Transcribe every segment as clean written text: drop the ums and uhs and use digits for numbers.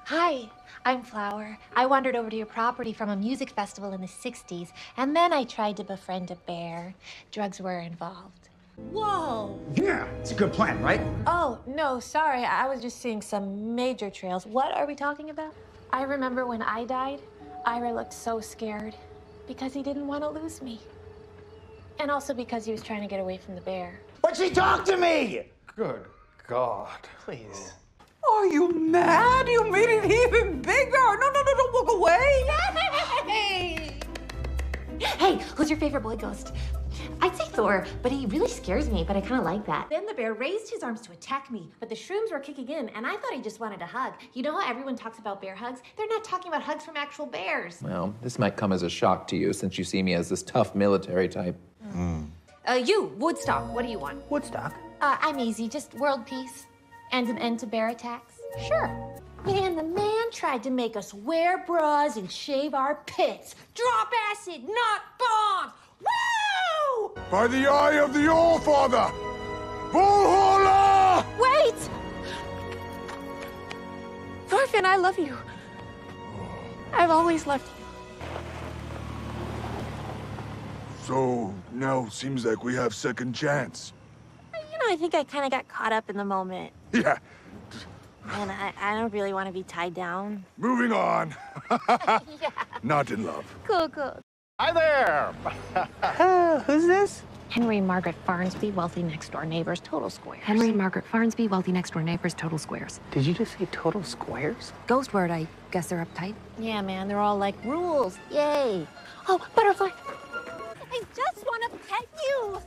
Hi, I'm Flower. I wandered over to your property from a music festival in the 60s, and then I tried to befriend a bear. Drugs were involved. Whoa! Yeah, it's a good plan, right? Oh, no, sorry. I was just seeing some major trails. What are we talking about? I remember when I died, Ira looked so scared because he didn't want to lose me. And also because he was trying to get away from the bear. But she talked to me! Good God. Please. Are you mad? You made it even bigger. No, don't walk away. Hey! Hey, who's your favorite boy ghost? I'd say Thor, but he really scares me, but I kind of like that. Then the bear raised his arms to attack me, but the shrooms were kicking in, and I thought he just wanted a hug. You know how everyone talks about bear hugs? They're not talking about hugs from actual bears. Well, this might come as a shock to you since you see me as this tough military type. You, Woodstock, what do you want? Woodstock? I'm easy, just world peace and an end to bear attacks. Sure. Man, the man tried to make us wear bras and shave our pits. Drop acid, not bombs. Woo! By the eye of the All-Father! Valhalla! Wait! Thorfinn, I love you. I've always loved you. So, now seems like we have second chance. You know, I think I kind of got caught up in the moment. Yeah, And I don't really want to be tied down. moving on. Yeah. Not in love. Cool. Hi there! Who's this? Henry and Margaret Farnsby, wealthy next-door neighbors, total squares. Henry and Margaret Farnsby, wealthy next-door neighbors, total squares. Did you just say total squares? Ghost word, I guess they're uptight. Yeah, man, they're all like rules. Yay. Oh, butterfly. I just want to pet you.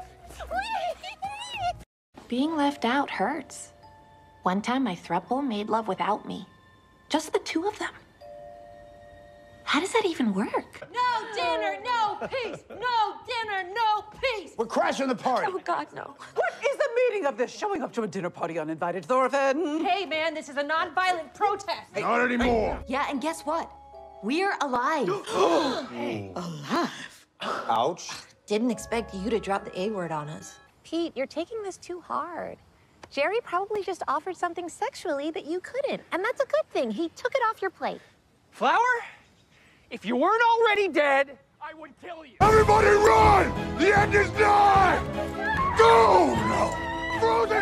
Being left out hurts. One time, my throuple made love without me. Just the two of them. How does that even work? No dinner, no peace. No dinner, no peace. We're crashing the party. Oh, God, no. What is the meaning of this? Showing up to a dinner party uninvited, Thorfinn? Hey, man, this is a non-violent protest. Not anymore. Yeah, and guess what? We're alive. Alive? Ouch. Didn't expect you to drop the A word on us. Pete, you're taking this too hard. Jerry probably just offered something sexually that you couldn't, and that's a good thing. He took it off your plate. Flower, if you weren't already dead, I would kill you. Everybody run! The end is nigh! Go! No! Frozen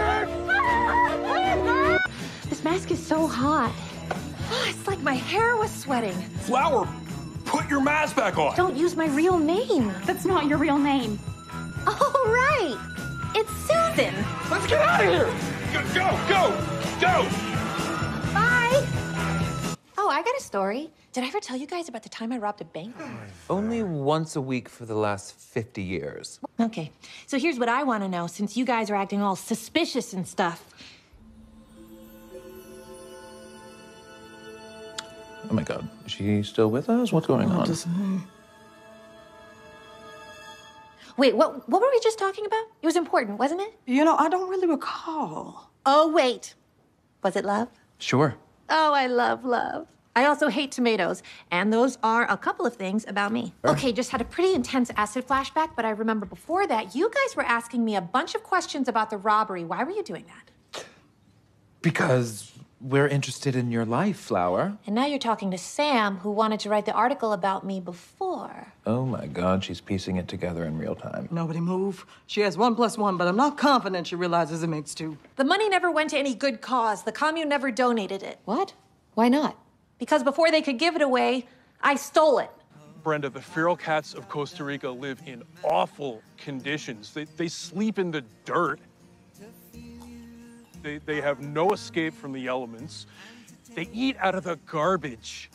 giant! This mask is so hot. Oh, it's like my hair was sweating. Flower, put your mask back on. Don't use my real name. That's not your real name. Oh, right. It's Susan. Let's get out of here. Go. Bye. Oh, I got a story. Did I ever tell you guys about the time I robbed a bank? Only once a week for the last 50 years. Okay, so here's what I want to know, since you guys are acting all suspicious and stuff. Oh my God, is she still with us? What's going on? Wait, what were we just talking about? It was important, wasn't it? You know, I don't really recall. Oh, wait. Was it love? Sure. Oh, I love love. I also hate tomatoes, and those are a couple of things about me. Okay, just had a pretty intense acid flashback, but I remember before that, you guys were asking me a bunch of questions about the robbery. Why were you doing that? Because we're interested in your life, Flower. And now you're talking to Sam, who wanted to write the article about me before. Oh my God, she's piecing it together in real time. Nobody move. She has 1 + 1, but I'm not confident she realizes it makes 2. The money never went to any good cause. The commune never donated it. What? Why not? Because before they could give it away, I stole it. Brenda, the feral cats of Costa Rica live in awful conditions. They sleep in the dirt. They have no escape from the elements. They eat out of the garbage.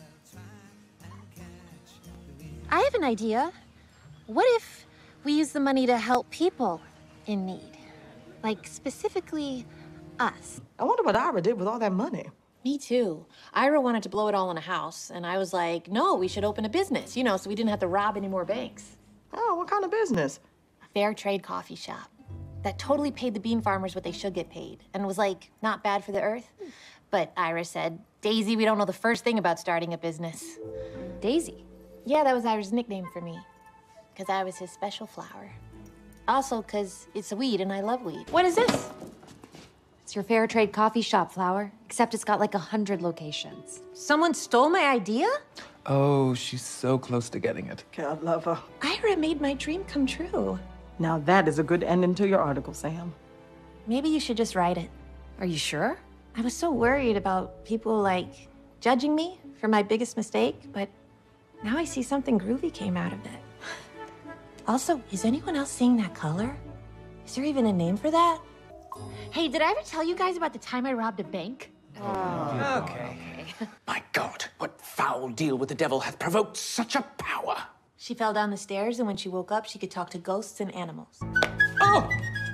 I have an idea. What if we use the money to help people in need? Like, specifically us. I wonder what Ira did with all that money. Me too. Ira wanted to blow it all in a house, and I was like, no, we should open a business, you know, so we didn't have to rob any more banks. Oh, what kind of business? A fair trade coffee shop that totally paid the bean farmers what they should get paid, and was like, not bad for the earth. But Ira said, Daisy, we don't know the first thing about starting a business. Daisy. Yeah, that was Ira's nickname for me, because I was his special flower. Also, because it's a weed, and I love weed. What is this? It's It's your fair trade coffee shop, Flower. Except it's got like 100 locations. Someone stole my idea? Oh, she's so close to getting it. God love her. Ira made my dream come true. Now that is a good ending to your article, Sam. Maybe you should just write it. Are you sure? I was so worried about people, like, judging me for my biggest mistake, but now I see something groovy came out of it. Also, is anyone else seeing that color? Is there even a name for that? Hey, did I ever tell you guys about the time I robbed a bank? Okay. My God, what foul deal with the devil hath provoked such a power? She fell down the stairs, and when she woke up, she could talk to ghosts and animals. Oh!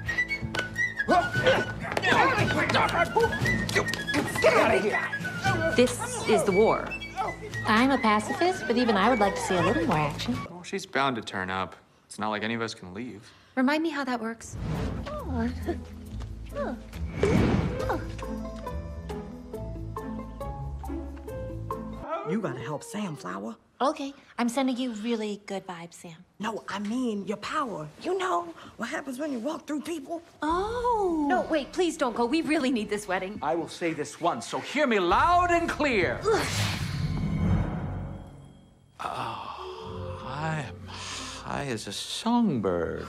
Get out of here! This is the war. I'm a pacifist, but even I would like to see a little more action. Well, she's bound to turn up. It's not like any of us can leave. Remind me how that works. You gotta help Sam, Flower. Okay, I'm sending you really good vibes, Sam. No, I mean your power. You know what happens when you walk through people? Oh. No, wait, please don't go. We really need this wedding. I will say this once, so hear me loud and clear. I am high as a songbird.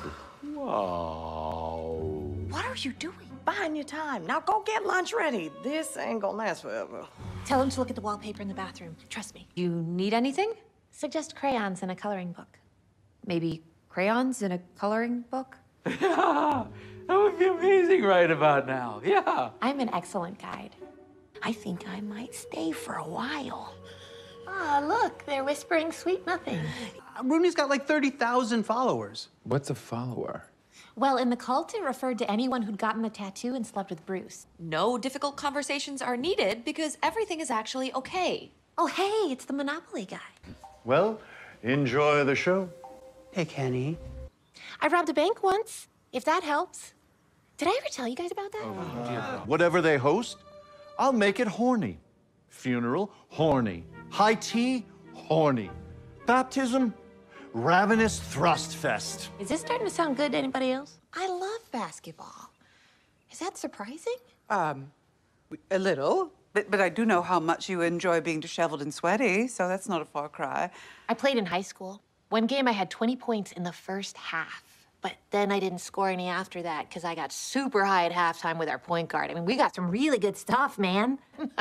Whoa. What are you doing? Buying your time. Now go get lunch ready. This ain't gonna last forever. Tell him to look at the wallpaper in the bathroom. Trust me. You need anything? Suggest crayons in a coloring book. Maybe crayons in a coloring book? Yeah, that would be amazing right about now. Yeah. I'm an excellent guide. I think I might stay for a while. Ah, look, they're whispering sweet nothing. Rooney's got like 30,000 followers. What's a follower? Well, in the cult, it referred to anyone who'd gotten a tattoo and slept with Bruce. No difficult conversations are needed because everything is actually okay. Oh, hey, it's the Monopoly guy. Well, enjoy the show. Hey, Kenny. I robbed a bank once, if that helps. Did I ever tell you guys about that? Whatever they host, I'll make it horny. Funeral, horny. High tea, horny. Baptism, ravenous thrust fest. Is this starting to sound good to anybody else? I love basketball. Is that surprising? A little. But I do know how much you enjoy being disheveled and sweaty, so that's not a far cry. I played in high school. One game I had 20 points in the first half. But then I didn't score any after that because I got super high at halftime with our point guard. I mean, we got some really good stuff, man.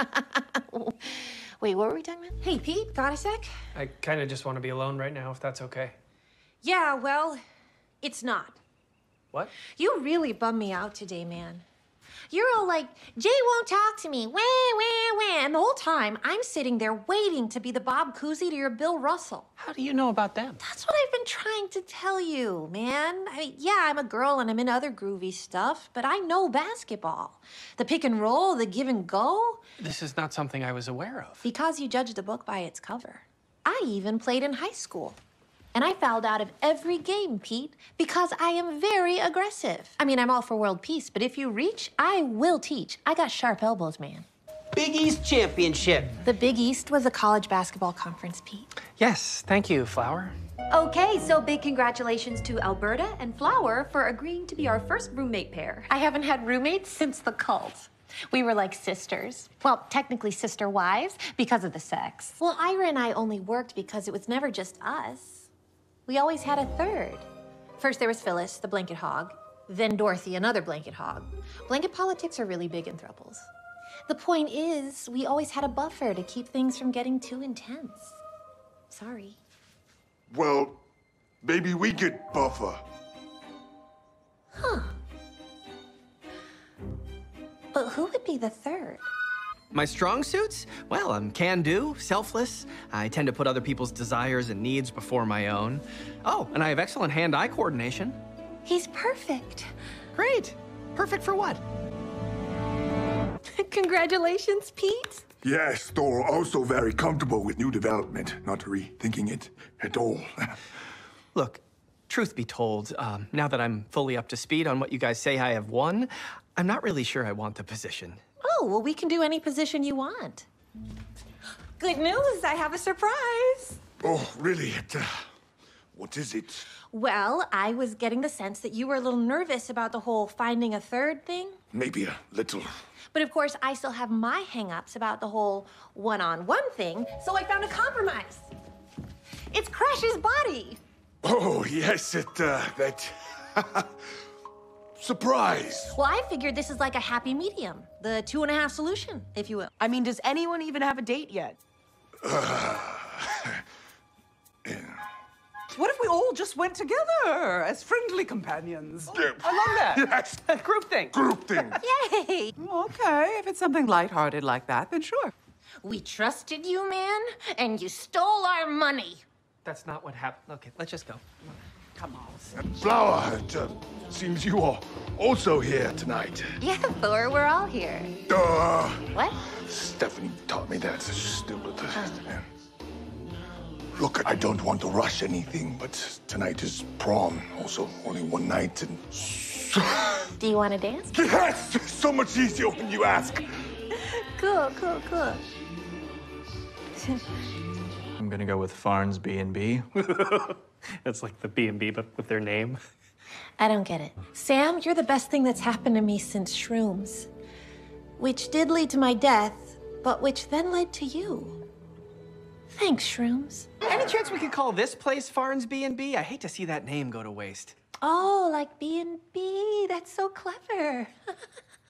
Wait, what were we talking about? Hey, Pete, got a sec? I kind of just want to be alone right now, if that's okay. Yeah, well, it's not. What? You really bummed me out today, man. You're all like, Jay won't talk to me, wah, wah, wah. And the whole time, I'm sitting there waiting to be the Bob Cousy to your Bill Russell. How do you know about them? That's what I've been trying to tell you, man. I mean, yeah, I'm a girl and I'm in other groovy stuff, but I know basketball. The pick and roll, the give and go. This is not something I was aware of. Because you judged a book by its cover. I even played in high school. And I fouled out of every game, Pete, because I am very aggressive. I mean, I'm all for world peace, but if you reach, I will teach. I got sharp elbows, man. Big East Championship. The Big East was a college basketball conference, Pete. Yes, thank you, Flower. Okay, so big congratulations to Alberta and Flower for agreeing to be our first roommate pair. I haven't had roommates since the cult. We were like sisters. Well, technically sister wives because of the sex. Well, Ira and I only worked because it was never just us. We always had a third. First there was Phyllis, the blanket hog. Then Dorothy, another blanket hog. Blanket politics are really big in throuples. The point is, we always had a buffer to keep things from getting too intense. Sorry. Well, maybe we get buffer. Huh. But who would be the third? My strong suits? Well, I'm can-do, selfless. I tend to put other people's desires and needs before my own. Oh, and I have excellent hand-eye coordination. He's perfect. Great. Perfect for what? Congratulations, Pete. Yes, Thor also very comfortable with new development, not rethinking it at all. Look, truth be told, now that I'm fully up to speed on what you guys say I have won, I'm not really sure I want the position. Oh, well, we can do any position you want. Good news, I have a surprise. Oh, really? What is it? Well, I was getting the sense that you were a little nervous about the whole finding a third thing. Maybe a little. But of course, I still have my hang-ups about the whole one-on-one thing, so I found a compromise. It's Crash's body. Oh, yes, that... Surprise! Well, I figured this is like a happy medium, the 2.5 solution, if you will. I mean, does anyone even have a date yet? What if we all just went together as friendly companions? I love that. Yes. Group thing. Group thing. Yay! Okay, if it's something lighthearted like that, then sure. We trusted you, man, and you stole our money. That's not what happened. Okay, let's just go. Come on. Flower, it seems you are also here tonight. Yeah, Thor, we're all here. Duh. What? Stephanie taught me that. Stupid. Look, I don't want to rush anything, but tonight is prom. Also, only one night, and... Do you want to dance? Yes! So much easier when you ask. Cool. I'm gonna go with Farns B&B. It's like the B&B, but with their name. I don't get it. Sam, you're the best thing that's happened to me since shrooms. Which did lead to my death, but which then led to you. Thanks, shrooms. Any chance we could call this place Farns B&B? I hate to see that name go to waste. Oh, like B&B. That's so clever.